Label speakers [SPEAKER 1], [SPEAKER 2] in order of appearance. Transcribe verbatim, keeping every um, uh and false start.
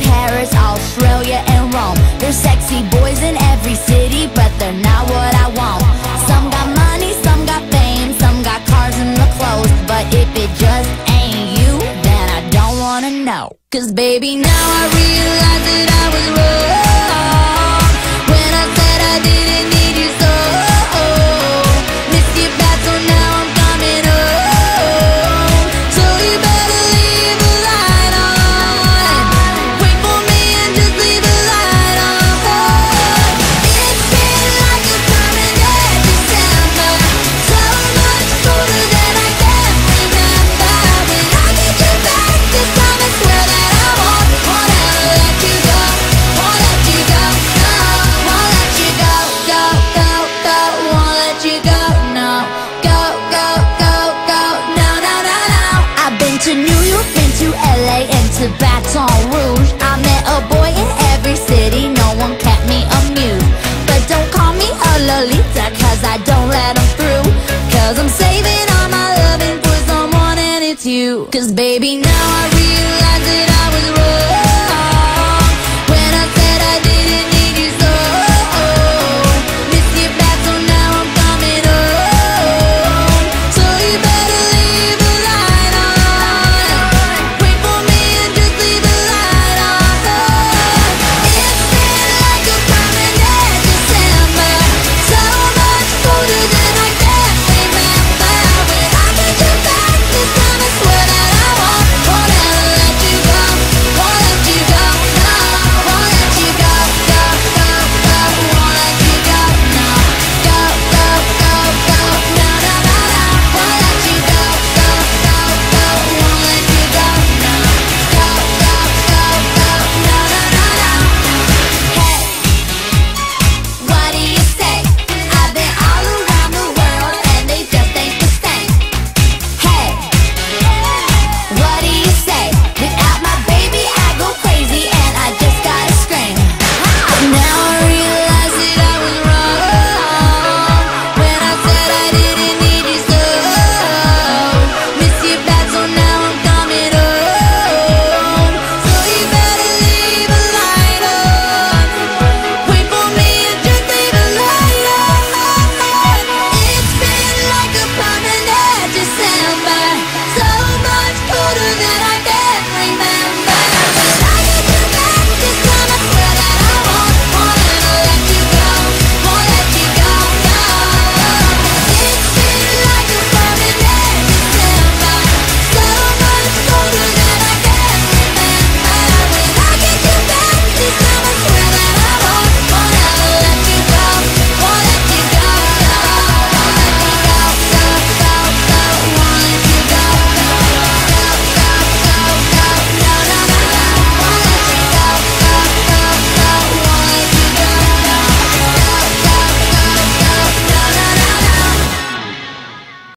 [SPEAKER 1] Paris, Australia, and Rome. There's sexy boys in every city, but they're not what I want. Some got money, some got fame, some got cars and the clothes. But if it just ain't you, then I don't wanna know. Cause baby, now I realize that I was wrong when I said I didn't need you so. Miss you bad, so now I'm coming home. So you better leave the light on. Wait for me and just leave the light on. It's been like a permanent December, so much colder than I can remember. When I get you back this time, I swear that I won't, won't ever let you go, won't let you go, no, won't let you go, go, go, go, won't let you go, no, go, go, go, go, no, no, no, no. I've been to New York, been to L A, and to Baton Rouge. I met a boy in every city, no one kept me amused. But don't call me a Lolita, cause I don't let them through. Cause I'm saving all my loving for someone, and it's you. Cause baby, now